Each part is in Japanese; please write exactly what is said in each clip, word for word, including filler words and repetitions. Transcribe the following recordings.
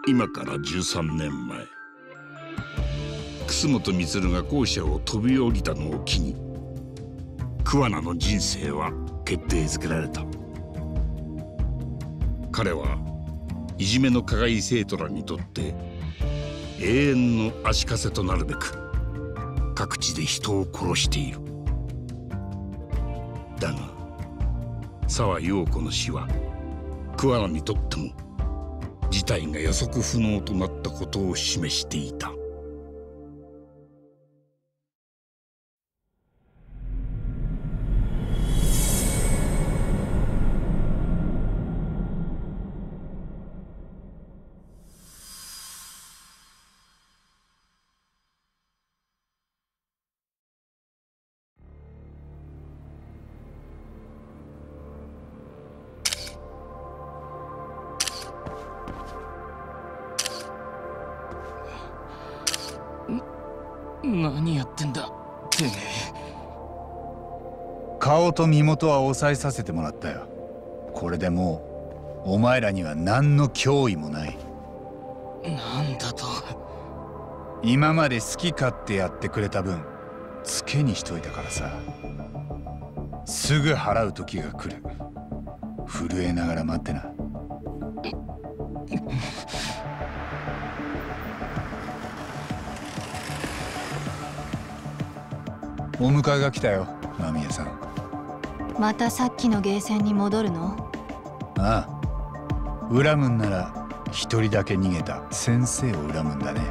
今からじゅうさんねんまえ、楠本満が校舎を飛び降りたのを機に桑名の人生は決定づけられた。彼はいじめの加害生徒らにとって永遠の足かせとなるべく各地で人を殺している。だが沢陽子の死は桑名にとっても事態が予測不能となったことを示していた。 何やってんだてめえ。 顔と身元は抑えさせてもらったよ。これでもうお前らには何の脅威もない。 なんだと。 今まで好き勝手やってくれた分ツケにしといたからさ。すぐ払う時が来る。震えながら待ってな。お迎えが来たよ、間宮さん。 またさっきのゲーセンに戻るの？ ああ、恨むんなら一人だけ逃げた先生を恨むんだね。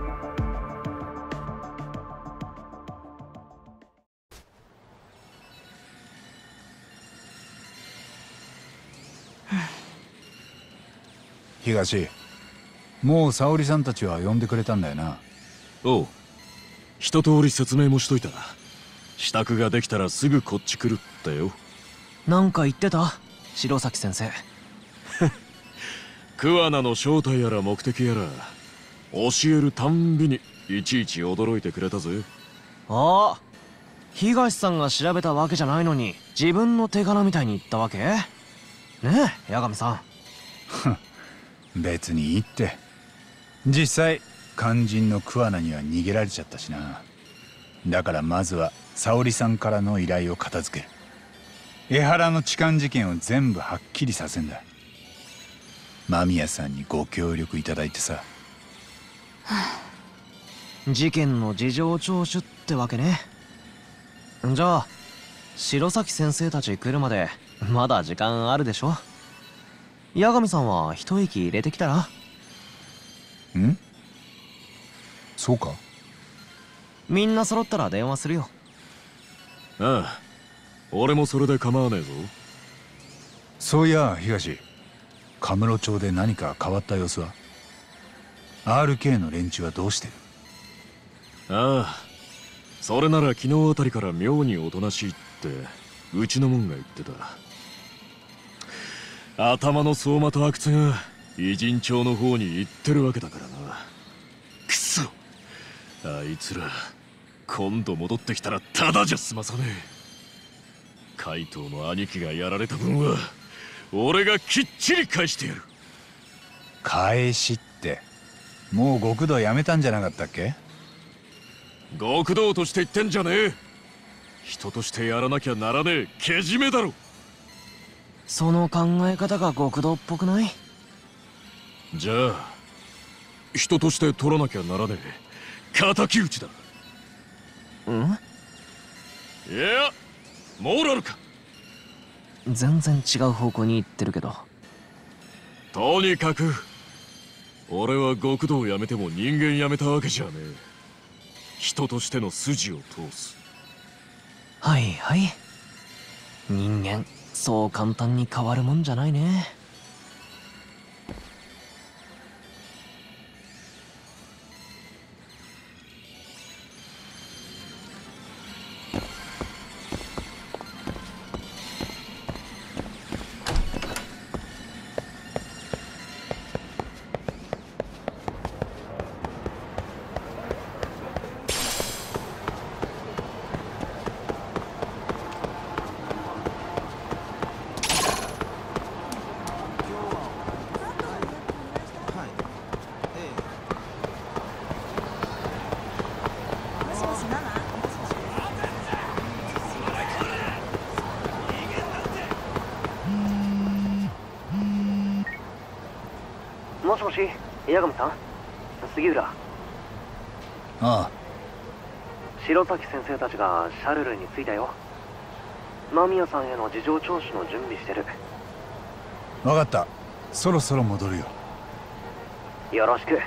東、もう沙織さんたちは呼んでくれたんだよな。 おう、一通り説明もしといた。支度ができたらすぐこっち来るってよ。 なんか言ってた白崎先生。 桑名の正体やら目的やら教えるたんびにいちいち驚いてくれたぜ。 ああ、東さんが調べたわけじゃないのに自分の手柄みたいに言ったわけねえ、八神さん。 別にいいって。実際肝心の桑名には逃げられちゃったしな。だからまずは沙織さんからの依頼を片付ける。江原の痴漢事件を全部はっきりさせんだ。間宮さんにご協力いただいてさ。 事件の事情聴取ってわけね。じゃあ白崎先生たち来るまでまだ時間あるでしょ。八神さんは一息入れてきたら。 ん？そうか？ みんな揃ったら電話するよ。 ああ、俺もそれで構わねえぞ。 そういや東、カムロ町で何か変わった様子は？ アールケー の連中はどうしてる？ ああ、それなら昨日あたりから妙におとなしいってうちのもんが言ってた。頭の相馬と阿久津が偉人町の方に行ってるわけだからな。くそ、あいつら今度戻ってきたらただじゃ済まさねえ。海藤の兄貴がやられた分は俺がきっちり返してやる。 返しってもう極道やめたんじゃなかったっけ？ 極道として言ってんじゃねえ。人としてやらなきゃならねえけじめだろ。 その考え方が極道っぽくない？ じゃあ人として取らなきゃならねえ敵討ちだ。 ん？ いやモーラルか。 全然違う方向に行ってるけど。 とにかく俺は極道をやめても人間やめたわけじゃねえ。人としての筋を通す。 はいはい。人間そう簡単に変わるもんじゃないね。 もしもし、八神さん、杉浦。 ああ、 白崎先生たちがシャルルに着いたよ。間宮さんへの事情聴取の準備してる。 分かった。そろそろ戻るよ。 よろしく。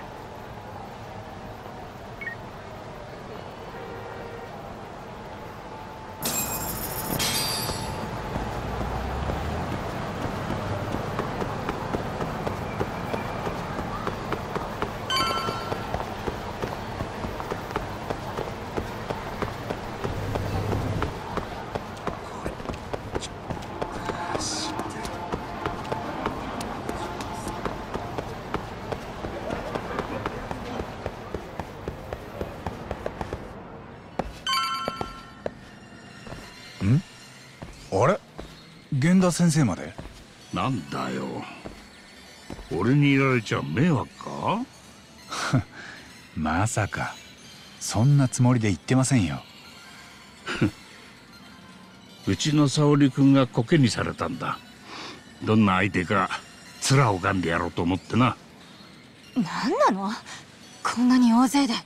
あれ、源田先生まで？ なんだよ、俺にいられちゃ迷惑か？ まさかそんなつもりで言ってませんよ。 うちの沙織君がコケにされたんだ。どんな相手か面を拝んでやろうと思ってな。 何なの、こんなに大勢で。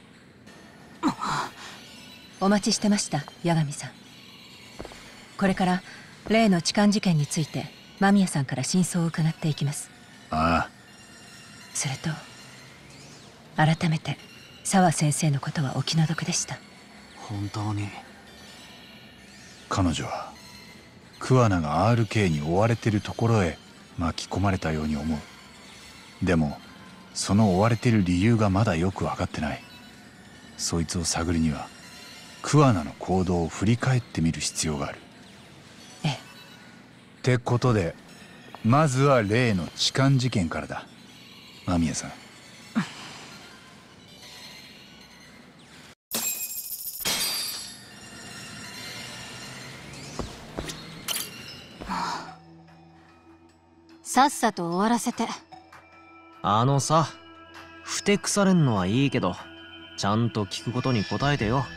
お待ちしてました、八神さん。これから例の痴漢事件について間宮さんから真相を伺っていきます。 ああ。 それと改めて沢先生のことはお気の毒でした。 本当に。 彼女は桑名が アールケー に追われてるところへ巻き込まれたように思う。でもその追われてる理由がまだよく分かってない。そいつを探るには桑名の行動を振り返ってみる必要がある。 ええ。 ってことでまずは例の痴漢事件からだ、間宮さん。 さっさと終わらせて。 あのさ、ふてくされんのはいいけど、ちゃんと聞くことに答えてよ。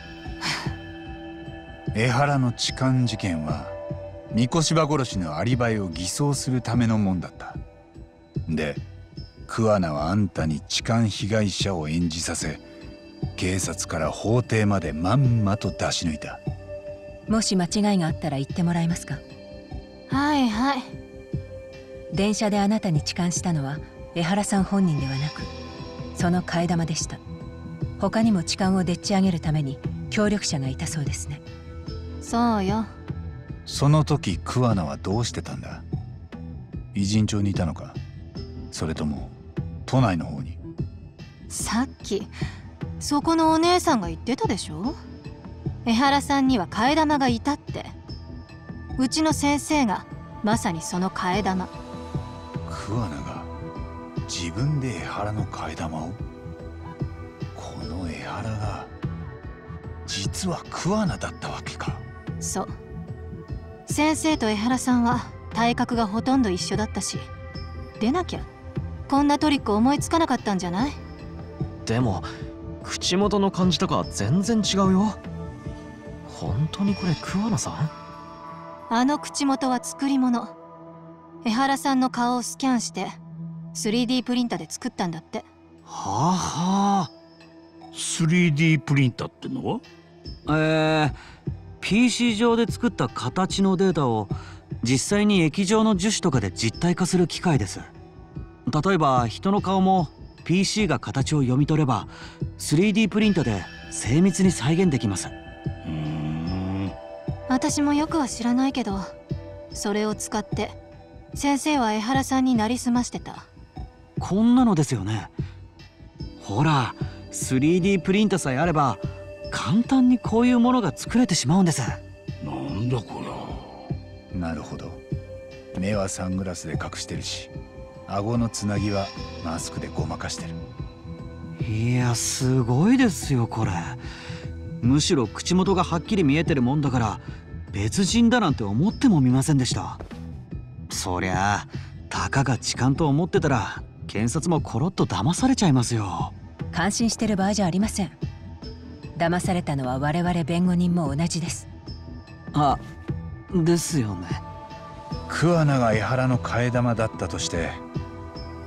江原の痴漢事件は三越柴殺しのアリバイを偽装するためのもんだった。で、桑名はあんたに痴漢被害者を演じさせ、警察から法廷までまんまと出し抜いた。 もし間違いがあったら言ってもらえますか？ はいはい。 電車であなたに痴漢したのは江原さん本人ではなく、その替え玉でした。他にも痴漢をでっち上げるために協力者がいたそうですね。 そうよ。 その時桑名はどうしてたんだ？偉人町にいたのか、それとも都内の方に？ さっきそこのお姉さんが言ってたでしょ。江原さんには替え玉がいたって。うちの先生がまさにその替え玉。 桑名が自分で江原の替え玉を？この江原が実は桑名だったわけか。 そう。先生と江原さんは体格がほとんど一緒だったし、でなきゃこんなトリック思いつかなかったんじゃない？ でも口元の感じとか全然違うよ。本当にこれ桑名さん？ あの口元は作り物。江原さんの顔をスキャンして スリーディー プリンターで作ったんだって。 はあはあ。 スリーディー プリンターってのは？ えー、ピーシー 上で作った形のデータを実際に液状の樹脂とかで実体化する機械です。例えば人の顔も ピーシー が形を読み取れば スリーディー プリンターで精密に再現できます。 うーん。 私もよくは知らないけど、それを使って先生は江原さんになりすましてた。 こんなのですよね。ほら スリーディー プリンターさえあれば簡単にこういうものが作れてしまうんです。 なんだこれ。 なるほど。目はサングラスで隠してるし、顎のつなぎはマスクでごまかしてる。 いやすごいですよこれ。むしろ口元がはっきり見えてるもんだから別人だなんて思ってもみませんでした。そりゃあたかが痴漢と思ってたら検察もコロッと騙されちゃいますよ。 感心してる場合じゃありません。騙されたのは我々弁護人も同じです。 あ、ですよね。 桑名が江原の替え玉だったとして、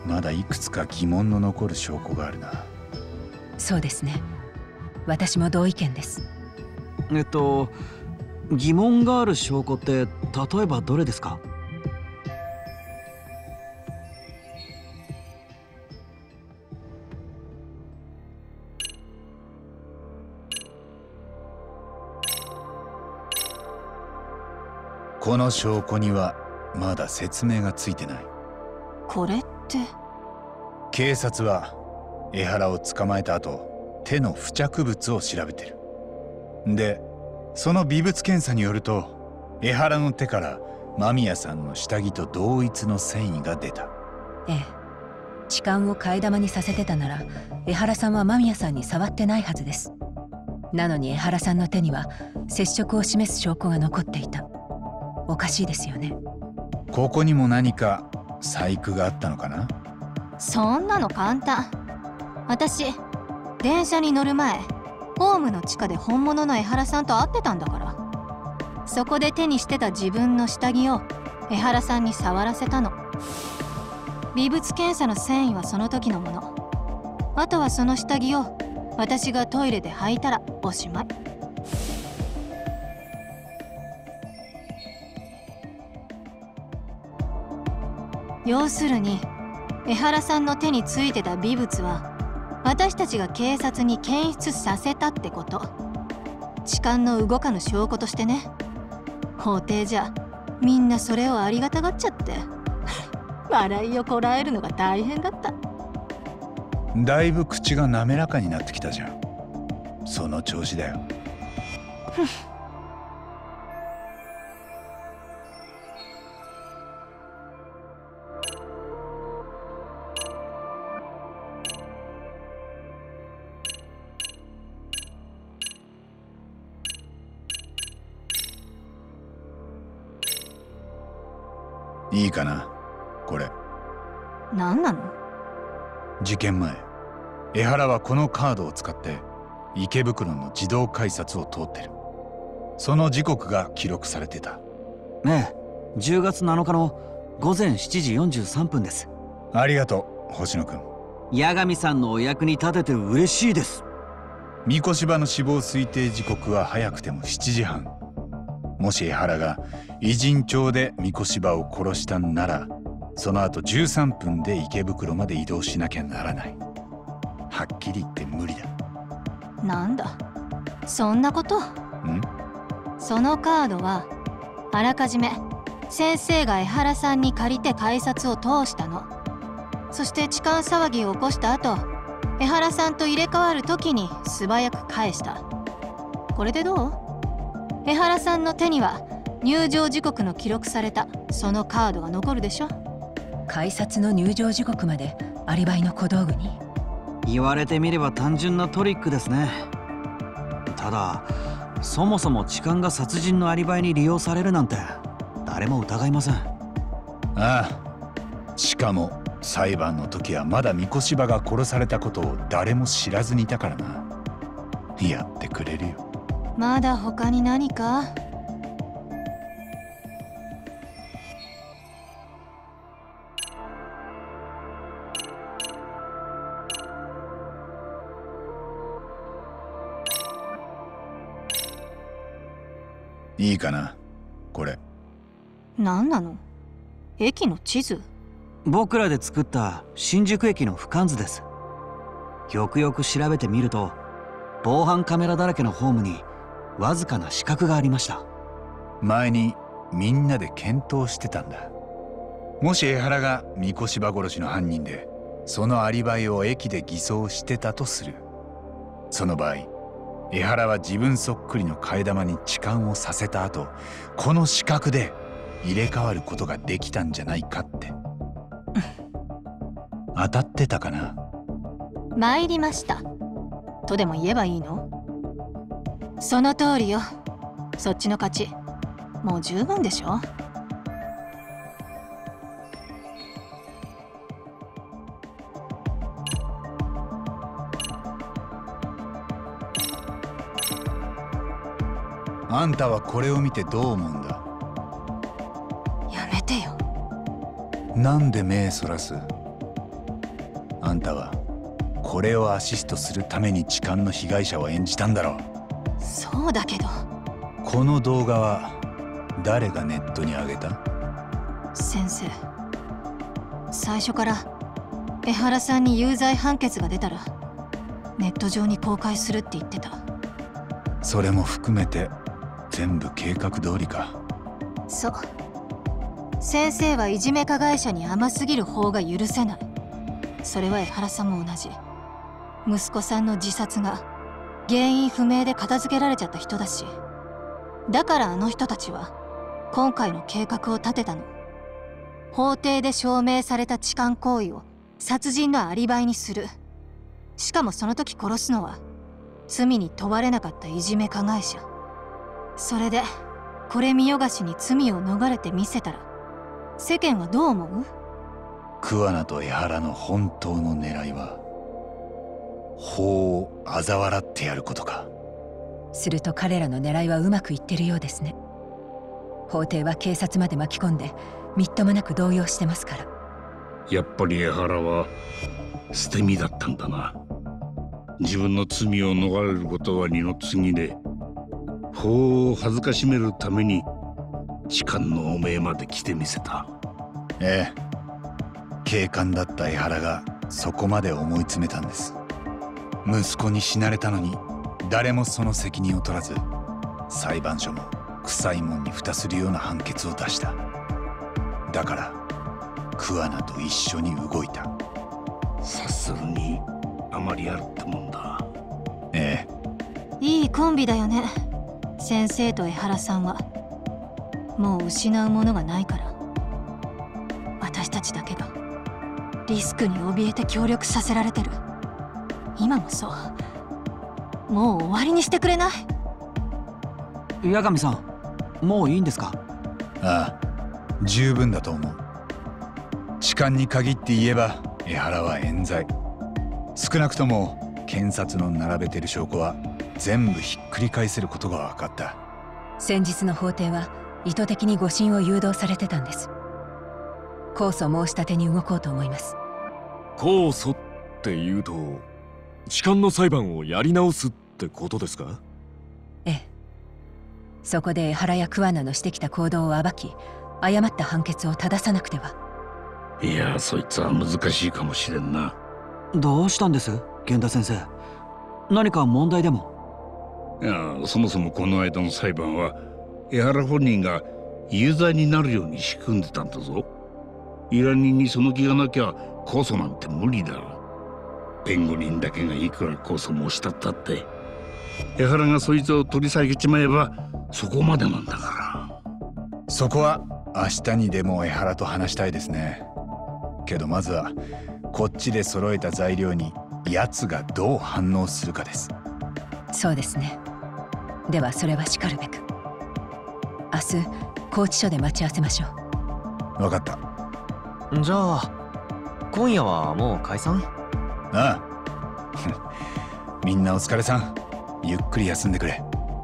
まだいくつか疑問の残る証拠があるな。 そうですね。私も同意見です。 えっと疑問がある証拠って例えばどれですか？ この証拠にはまだ説明がついてない。 これって。 警察は江原を捕まえた後、手の付着物を調べてる。でその微物検査によると、江原の手から間宮さんの下着と同一の繊維が出た。 ええ、痴漢を替え玉にさせてたなら江原さんは間宮さんに触ってないはずです。なのに江原さんの手には接触を示す証拠が残っていた。おかしいですよね。 ここにも何か細工があったのかな？ そんなの簡単。私電車に乗る前、ホームの地下で本物の江原さんと会ってたんだから。そこで手にしてた自分の下着を江原さんに触らせたの。微物検査の繊維はその時のもの。あとはその下着を私がトイレで履いたらおしまい。要するに江原さんの手についてた微物は私たちが警察に検出させたってこと。痴漢の動かぬ証拠としてね。法廷じゃみんなそれをありがたがっちゃって笑いをこらえるのが大変だった。 だいぶ口が滑らかになってきたじゃん。その調子だよ。いいかな、これ。 何なの？ 事件前、江原はこのカードを使って池袋の自動改札を通ってる。その時刻が記録されてた。 ええ、じゅうがつなのかのごぜんしちじよんじゅうさんぷんです。 ありがとう星野くん。 八神さんのお役に立てて嬉しいです。 三越場の死亡推定時刻は早くてもしちじはん。もし江原が偉人町で三越場を殺したんなら、その後じゅうさんぷんで池袋まで移動しなきゃならない。はっきり言って無理だ。 なんだ、そんなこと？ ん？ そのカードはあらかじめ先生が江原さんに借りて改札を通したの。そして痴漢騒ぎを起こした後、江原さんと入れ替わる時に素早く返した。これでどう？江原さんの手には入場時刻の記録されたそのカードが残るでしょ。 改札の入場時刻までアリバイの小道具に。 言われてみれば単純なトリックですね。ただそもそも痴漢が殺人のアリバイに利用されるなんて誰も疑いません。ああ、しかも裁判の時はまだ三越場が殺されたことを誰も知らずにいたからな。やってくれるよ。 まだ他に何か？ いいかな、これ。 何なの？駅の地図？ 僕らで作った新宿駅の俯瞰図です。よくよく調べてみると、防犯カメラだらけのホームにわずかな死角がありました。 前にみんなで検討してたんだ。もし江原が三越場殺しの犯人で、そのアリバイを駅で偽装してたとする。その場合、江原は自分そっくりの替え玉に痴漢をさせた後、この死角で入れ替わることができたんじゃないかって。当たってたかな？ 参りましたとでも言えばいいの？その通りよ。そっちの勝ち。もう十分でしょ。 あんたはこれを見てどう思うんだ？ やめてよ。 なんで目そらす？ あんたはこれをアシストするために痴漢の被害者を演じたんだろう。 そうだけど。 この動画は誰がネットに上げた？ 先生、最初から江原さんに有罪判決が出たらネット上に公開するって言ってた。 それも含めて全部計画通りか。 そう。先生はいじめ加害者に甘すぎる方が許せない。それは江原さんも同じ。息子さんの自殺が原因不明で片付けられちゃった人だし、だからあの人たちは今回の計画を立てたの。法廷で証明された痴漢行為を殺人のアリバイにする。しかもその時殺すのは罪に問われなかったいじめ加害者。それでこれ見よがしに罪を逃れてみせたら世間はどう思う？ 桑名と江原の本当の狙いは法を嘲笑ってやることか。 すると彼らの狙いはうまくいってるようですね。法廷は警察まで巻き込んでみっともなく動揺してますから。 やっぱり江原は捨て身だったんだな。自分の罪を逃れることは二の次で、法を恥ずかしめるために痴漢の汚名まで来てみせた。 ええ、警官だった江原がそこまで思い詰めたんです。息子に死なれたのに誰もその責任を取らず、裁判所も臭いもんに蓋するような判決を出した。だから桑名と一緒に動いた。 察するにあまりあるってもんだ。 ええ、 いいコンビだよね。先生と江原さんはもう失うものがないから、私たちだけがリスクに怯えて協力させられてる。今もそう。もう終わりにしてくれない？ 八神さん、もういいんですか？ ああ、十分だと思う。痴漢に限って言えば江原は冤罪。少なくとも検察の並べてる証拠は全部ひっくり返せることが分かった。 先日の法廷は意図的に誤審を誘導されてたんです。控訴申し立てに動こうと思います。 控訴っていうと痴漢の裁判をやり直すってことですか？ ええ。そこで江原や桑名のしてきた行動を暴き、誤った判決を正さなくては。 いや、そいつは難しいかもしれんな。 どうしたんです、源田先生？何か問題でも？ いや、そもそもこの間の裁判は江原本人が有罪になるように仕組んでたんだぞ。依頼人にその気がなきゃ控訴なんて無理だ。弁護人だけがいくら控訴申し立ったって江原がそいつを取り下げちまえばそこまでなんだから。 そこは明日にでも江原と話したいですね。けどまずはこっちで揃えた材料に奴がどう反応するかです。 そうですね。ではそれはしかるべく明日拘置所で待ち合わせましょう。分かった。 じゃあ今夜はもう解散？ ああみんなお疲れさん。ゆっくり休んでくれ。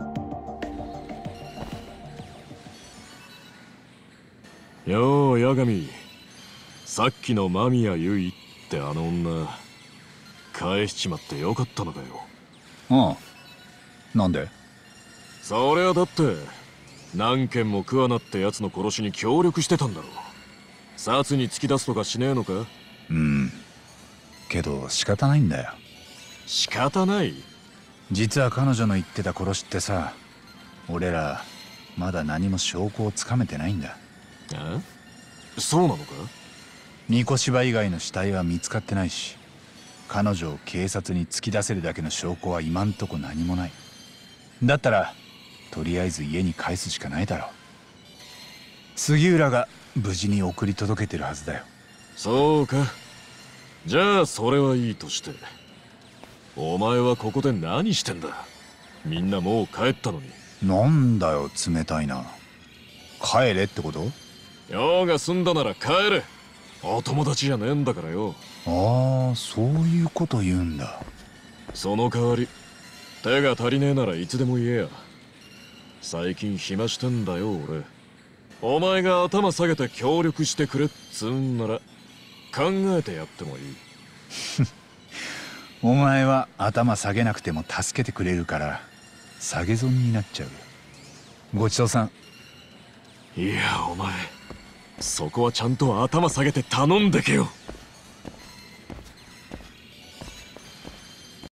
よう八神、さっきの間宮結衣ってあの女返しちまってよかったのかよ。 ああ、なんで？ そりゃだって何件も桑名ってやつの殺しに協力してたんだろう。殺に突き出すとかしねえのか？ うん、けど仕方ないんだよ。 仕方ない？ 実は彼女の言ってた殺しってさ、俺らまだ何も証拠をつかめてないんだ。 え？そうなのか？ 三越芝以外の死体は見つかってないし、彼女を警察に突き出せるだけの証拠は今んとこ何もない。だったらとりあえず家に返すしかないだろう。杉浦が無事に送り届けてるはずだよ。 そうか。じゃあそれはいいとして、お前はここで何してんだ？みんなもう帰ったのに。 なんだよ冷たいな。帰れってこと？ 用が済んだなら帰れ。お友達じゃねえんだからよ。 ああ、そういうこと言うんだ。 その代わり手が足りねえならいつでも言えや。最近暇してんだよ俺。お前が頭下げて協力してくれっつうんなら考えてやってもいい。 お前は頭下げなくても助けてくれるから下げ損になっちゃうよ。ごちそうさん。 いやお前そこはちゃんと頭下げて頼んでけよ。